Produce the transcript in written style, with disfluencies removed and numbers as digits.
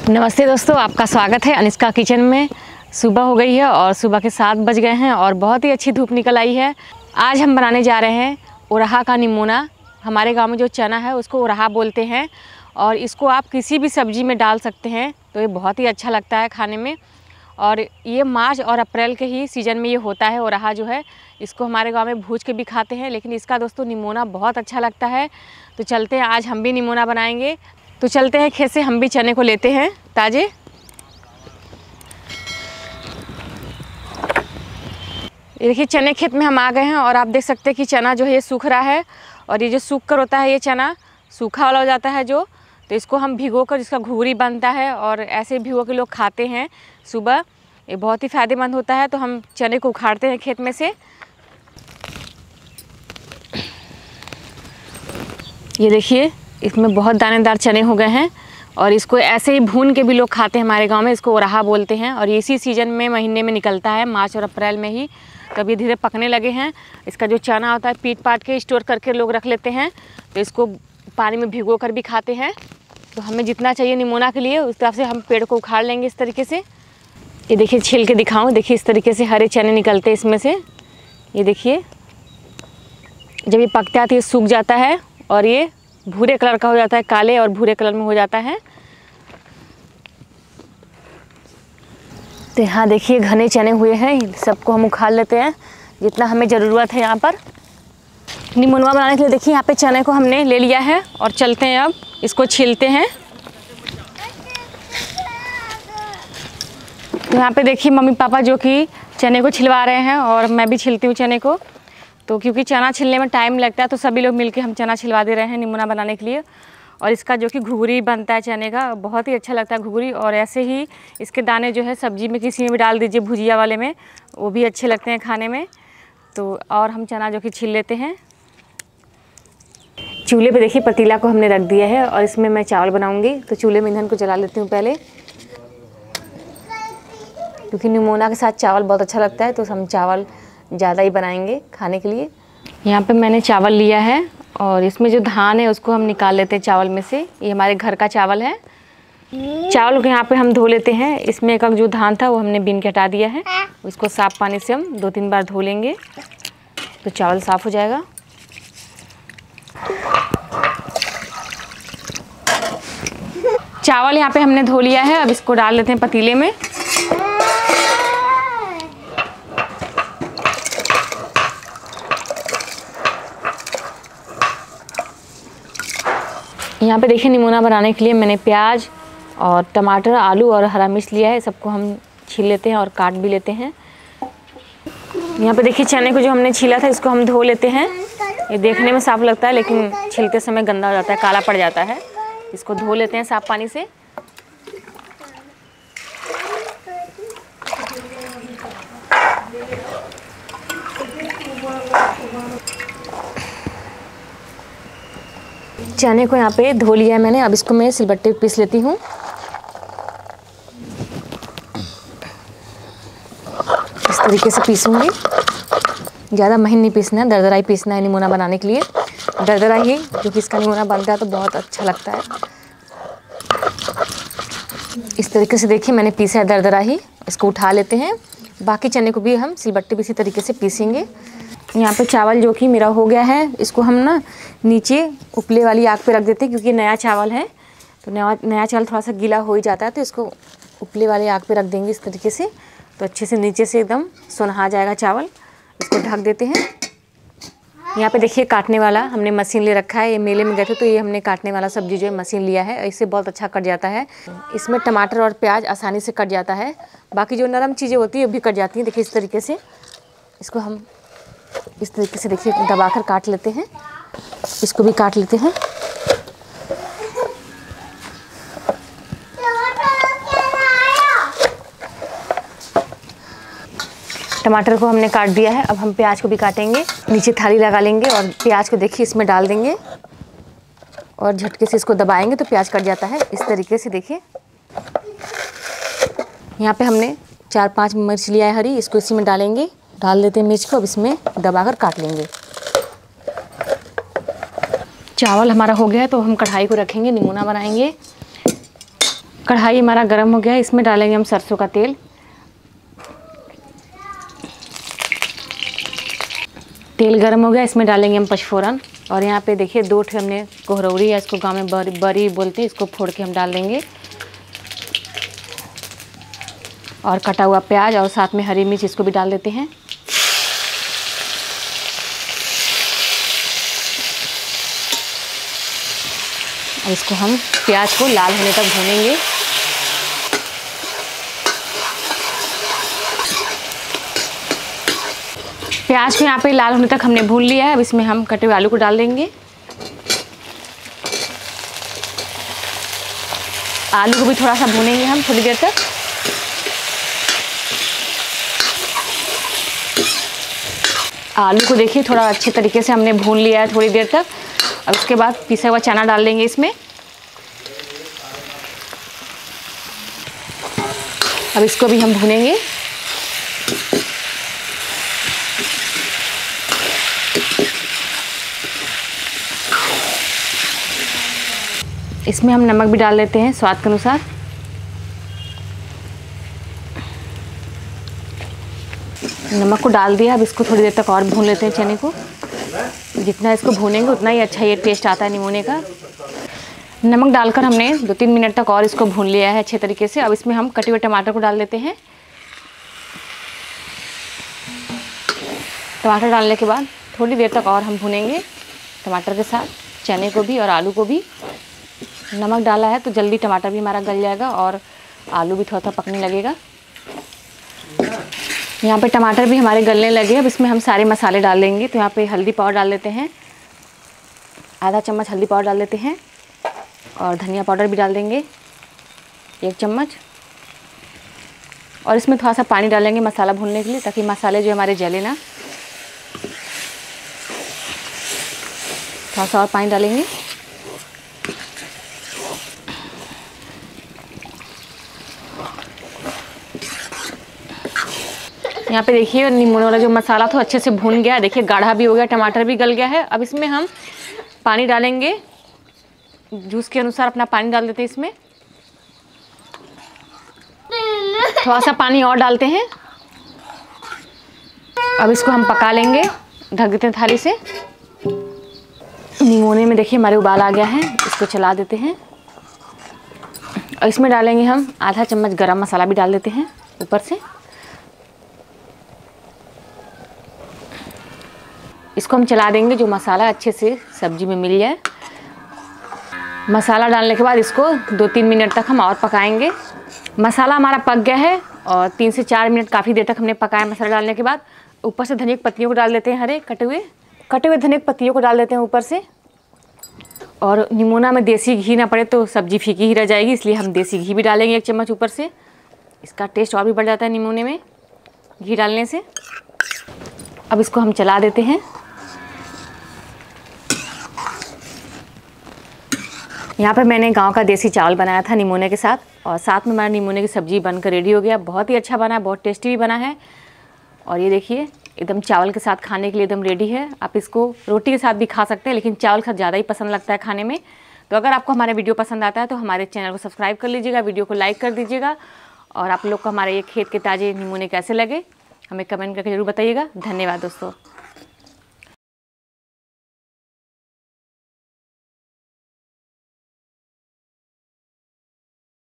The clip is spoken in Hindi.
नमस्ते दोस्तों, आपका स्वागत है अनिष्का किचन में। सुबह हो गई है और सुबह के 7 बज गए हैं और बहुत ही अच्छी धूप निकल आई है। आज हम बनाने जा रहे हैं उरहा का निमोना। हमारे गांव में जो चना है उसको उरहा बोलते हैं और इसको आप किसी भी सब्ज़ी में डाल सकते हैं, तो ये बहुत ही अच्छा लगता है खाने में। और ये मार्च और अप्रैल के ही सीज़न में ये होता है। उरहा जो है इसको हमारे गांव में भूज के भी खाते हैं, लेकिन इसका दोस्तों निमोना बहुत अच्छा लगता है। तो चलते हैं, आज हम भी निमोना बनाएंगे। तो चलते हैं, खेत से हम भी चने को लेते हैं ताज़े। ये देखिए चने खेत में हम आ गए हैं और आप देख सकते हैं कि चना जो है ये सूख रहा है। और ये जो सूख कर होता है, ये चना सूखा वाला हो जाता है जो, तो इसको हम भिगो कर इसका घुघरी बनता है और ऐसे भिगो के लोग खाते हैं सुबह। ये बहुत ही फ़ायदेमंद होता है। तो हम चने को उखाड़ते हैं खेत में से। ये देखिए इसमें बहुत दानेदार चने हो गए हैं और इसको ऐसे ही भून के भी लोग खाते हैं हमारे गांव में। इसको उरहा बोलते हैं और इसी सीज़न में महीने में निकलता है, मार्च और अप्रैल में ही। तब ये धीरे पकने लगे हैं। इसका जो चना होता है पीट पाट के स्टोर करके लोग रख लेते हैं, तो इसको पानी में भिगो कर भी खाते हैं। तो हमें जितना चाहिए निमोना के लिए उस तरफ से हम पेड़ को उखाड़ लेंगे इस तरीके से। ये देखिए छील के दिखाऊँ, देखिए इस तरीके से हरे चने निकलते हैं इसमें से। ये देखिए जब ये पकता है तो ये सूख जाता है और ये भूरे कलर का हो जाता है, काले और भूरे कलर में हो जाता है। तो यहाँ देखिए घने चने हुए हैं, सबको हम उखाड़ लेते हैं जितना हमें ज़रूरत है। यहाँ पर निमोनवा बनाने के लिए देखिए यहाँ पे चने को हमने ले लिया है और चलते हैं अब इसको छीलते हैं। तो यहाँ पे देखिए मम्मी पापा जो कि चने को छिलवा रहे हैं और मैं भी छिलती हूँ चने को। तो क्योंकि चना छिलने में टाइम लगता है तो सभी लोग मिलके हम चना छिलवा दे रहे हैं निमोना बनाने के लिए। और इसका जो कि घुघरी बनता है चने का, बहुत ही अच्छा लगता है घुघरी। और ऐसे ही इसके दाने जो है सब्जी में किसी में भी डाल दीजिए, भुजिया वाले में, वो भी अच्छे लगते हैं खाने में। तो और हम चना जो कि छील लेते हैं। चूल्हे पे देखिए पतीला को हमने रख दिया है और इसमें मैं चावल बनाऊँगी। तो चूल्हे में ईंधन को जला लेती हूँ पहले, क्योंकि निमोना के साथ चावल बहुत अच्छा लगता है। तो हम चावल ज़्यादा ही बनाएंगे खाने के लिए। यहाँ पे मैंने चावल लिया है और इसमें जो धान है उसको हम निकाल लेते हैं चावल में से। ये हमारे घर का चावल है। चावल को यहाँ पे हम धो लेते हैं। इसमें एक जो धान था वो हमने बीन के हटा दिया है। उसको साफ़ पानी से हम 2-3 बार धो लेंगे तो चावल साफ़ हो जाएगा। चावल यहाँ पे हमने धो लिया है। अब इसको डाल लेते हैं पतीले में। यहाँ पे देखिए निमोना बनाने के लिए मैंने प्याज और टमाटर, आलू और हरा मिर्च लिया है। सबको हम छील लेते हैं और काट भी लेते हैं। यहाँ पे देखिए चने को जो हमने छीला था इसको हम धो लेते हैं। ये देखने में साफ लगता है लेकिन छीलते समय गंदा हो जाता है, काला पड़ जाता है। इसको धो लेते हैं साफ पानी से। चने को यहाँ पे धो लिया है मैंने। अब इसको मैं सिलबट्टे पे पीस लेती हूँ। इस तरीके से पीसूँगी, ज़्यादा महीन नहीं पीसना है, दरदरा ही पीसना है निमोना बनाने के लिए। दरदरा ही क्योंकि इसका निमोना बनता है तो बहुत अच्छा लगता है। इस तरीके से देखिए मैंने पीसा है दरदरा ही। इसको उठा लेते हैं। बाकी चने को भी हम सिलबट्टे पे इसी तरीके से पीसेंगे। यहाँ पे चावल जो कि मेरा हो गया है, इसको हम ना नीचे उपले वाली आग पे रख देते हैं क्योंकि नया चावल है। तो नया चावल थोड़ा सा गीला हो ही जाता है, तो इसको उपले वाली आग पे रख देंगे इस तरीके से। तो अच्छे से नीचे से एकदम सुनहा जाएगा चावल। इसको ढक देते हैं। यहाँ पे देखिए काटने वाला हमने मशीन ले रखा है। ये मेले में गए थे तो ये हमने काटने वाला सब्जी जो है मशीन लिया है। इससे बहुत अच्छा कट जाता है। इसमें टमाटर और प्याज आसानी से कट जाता है। बाकी जो नरम चीज़ें होती है वो भी कट जाती हैं। देखिए इस तरीके से इसको हम इस तरीके से देखिए दबाकर काट लेते हैं। इसको भी काट लेते हैं। टमाटर को हमने काट दिया है। अब हम प्याज को भी काटेंगे। नीचे थाली लगा लेंगे और प्याज को देखिए इसमें डाल देंगे और झटके से इसको दबाएंगे तो प्याज कट जाता है। इस तरीके से देखिए यहाँ पे हमने 4-5 मिर्च लिया है हरी, इसको इसी में डालेंगे। डाल देते हैं मिर्च को। अब इसमें दबाकर काट लेंगे। चावल हमारा हो गया है तो हम कढ़ाई को रखेंगे, निमोना बनाएंगे। कढ़ाई हमारा गर्म हो गया है, इसमें डालेंगे हम सरसों का तेल। तेल गर्म हो गया, इसमें डालेंगे हम पचफोरन। और यहाँ पे देखिए 2 ठे हमने कोहरौरी है, इसको गांव में बरी बोलते हैं, इसको फोड़ के हम डाल देंगे। और कटा हुआ प्याज और साथ में हरी मिर्च, इसको भी डाल देते हैं। और इसको हम प्याज को लाल होने तक भूनेंगे। प्याज को यहाँ पे लाल होने तक हमने भून लिया है। अब इसमें हम कटे हुए आलू को डाल देंगे। आलू को भी थोड़ा सा भूनेंगे हम थोड़ी देर तक। आलू को देखिए थोड़ा अच्छे तरीके से हमने भून लिया है थोड़ी देर तक। अब उसके बाद पिसा हुआ चना डाल देंगे इसमें। अब इसको भी हम भूनेंगे। इसमें हम नमक भी डाल देते हैं स्वाद के अनुसार। नमक को डाल दिया। अब इसको थोड़ी देर तक और भून लेते हैं चने को। जितना इसको भूनेंगे उतना ही अच्छा ये टेस्ट आता है निमोने का। नमक डालकर हमने 2-3 मिनट तक और इसको भून लिया है अच्छे तरीके से। अब इसमें हम कटे हुए टमाटर को डाल देते हैं। टमाटर डालने के बाद थोड़ी देर तक और हम भूनेंगे टमाटर के साथ चने को भी और आलू को भी। नमक डाला है तो जल्दी टमाटर भी हमारा गल जाएगा और आलू भी थोड़ा थोड़ा पकने लगेगा। यहाँ पे टमाटर भी हमारे गलने लगे। अब इसमें हम सारे मसाले डाल देंगे। तो यहाँ पे हल्दी पाउडर डाल देते हैं, आधा चम्मच हल्दी पाउडर डाल देते हैं। और धनिया पाउडर भी डाल देंगे 1 चम्मच। और इसमें थोड़ा सा पानी डालेंगे मसाला भूनने के लिए, ताकि मसाले जो हमारे जले ना। थोड़ा सा और पानी डालेंगे। यहाँ पे देखिए निमोने वाला जो मसाला था अच्छे से भून गया। देखिए गाढ़ा भी हो गया, टमाटर भी गल गया है। अब इसमें हम पानी डालेंगे, जूस के अनुसार अपना पानी डाल देते हैं इसमें। थोड़ा सा पानी और डालते हैं। अब इसको हम पका लेंगे, ढक देते हैं थाली से। निमोने में देखिए हमारे उबाल आ गया है, इसको चला देते हैं। और इसमें डालेंगे हम आधा चम्मच गरम मसाला भी डाल देते हैं ऊपर से। इसको हम चला देंगे, जो मसाला अच्छे से सब्जी में मिल जाए। मसाला डालने के बाद इसको 2-3 मिनट तक हम और पकाएंगे। मसाला हमारा पक गया है और 3 से 4 मिनट काफ़ी देर तक हमने पकाया मसाला डालने के बाद। ऊपर से धनिया की पत्तियों को डाल देते हैं, हरे कटे हुए धनिया की पत्तियों को डाल देते हैं ऊपर से। और निमोना में देसी घी ना पड़े तो सब्ज़ी फीकी ही रह जाएगी, इसलिए हम देसी घी भी डालेंगे 1 चम्मच ऊपर से। इसका टेस्ट और भी बढ़ जाता है निमोने में घी डालने से। अब इसको हम चला देते हैं। यहाँ पर मैंने गांव का देसी चावल बनाया था निमोने के साथ, और साथ में हमारा निमोने की सब्ज़ी बनकर रेडी हो गया। बहुत ही अच्छा बना है, बहुत टेस्टी भी बना है। और ये देखिए एकदम चावल के साथ खाने के लिए एकदम रेडी है। आप इसको रोटी के साथ भी खा सकते हैं, लेकिन चावल के साथ ज़्यादा ही पसंद लगता है खाने में। तो अगर आपको हमारा वीडियो पसंद आता है तो हमारे चैनल को सब्सक्राइब कर लीजिएगा, वीडियो को लाइक कर दीजिएगा। और आप लोग को हमारे ये खेत के ताज़े निमोने कैसे लगे हमें कमेंट करके ज़रूर बताइएगा। धन्यवाद दोस्तों।